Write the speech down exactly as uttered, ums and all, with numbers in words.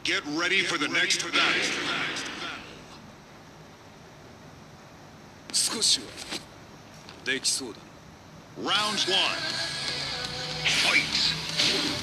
Get ready for the next battle. 少しはできそうだ。 Round one. Fight!